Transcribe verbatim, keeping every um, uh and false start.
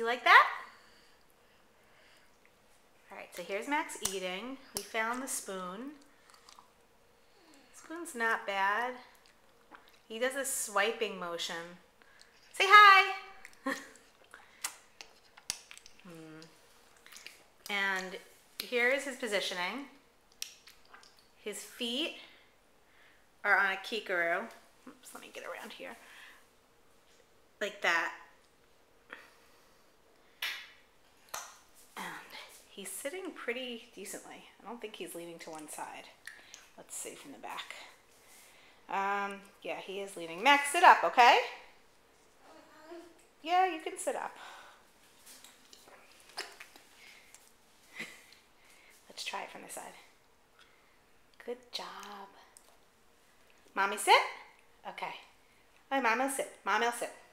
like that? All right, so here's Max eating. We found the spoon. Spoon's not bad. He does a swiping motion. Say hi. hmm. And here's his positioning. His feet are on a Keekaroo. Oops, let me get around here. Like that. And he's sitting pretty decently. I don't think he's leaning to one side. Let's see from the back. Um, yeah, he is leaning. Max, sit up, okay? Yeah, you can sit up. Let's try it from this side. Good job. Mommy, sit? Okay. All right, Mom will sit. Mom will sit.